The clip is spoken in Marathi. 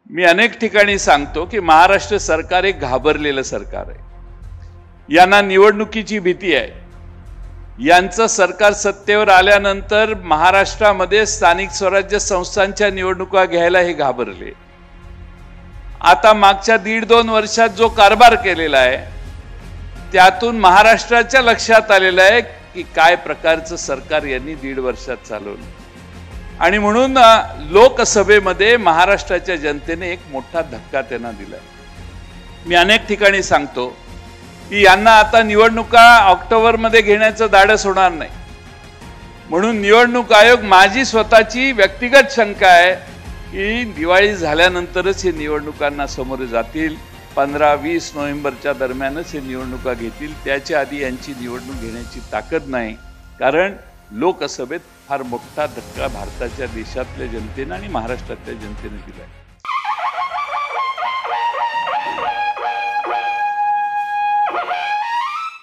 मी अनेक ठिकाणी सांगतो की महाराष्ट्र सरकार एक घाबरलेलं सरकार आहे। यांना निवडणुकीची भीती आहे। यांचं सरकार सत्तेवर आल्यानंतर महाराष्ट्रामध्ये स्थानिक स्वराज्य संस्थांच्या निवडणुका घ्यायला हे घाबरले। आता मागच्या 1.5-2 वर्षात जो कारभार केलेला आहे त्यातून महाराष्ट्राच्या लक्षात आलेलं आहे की काय प्रकारचं सरकार यांनी 1.5 वर्षात चालवलं। आणि म्हणून लोकसभेमध्ये महाराष्ट्राच्या जनतेने एक मोठा धक्का त्यांना दिलाय। मी अनेक ठिकाणी सांगतो की यांना आता निवडणुका ऑक्टोबरमध्ये घेण्याचं धाडस होणार नाही। म्हणून निवडणूक आयोग, माझी स्वतःची व्यक्तिगत शंका आहे की दिवाळी झाल्यानंतरच हे निवडणुकांना सामोरे जातील। 15-20 नोव्हेंबरच्या दरम्यानच हे निवडणुका घेतील। त्याच्या आधी यांची निवडणूक घेण्याची ताकद नाही, कारण लोकसभेत फार मोठा धक्का भारताच्या देशातल्या जनतेने आणि महाराष्ट्रातल्या जनतेने दिलाय।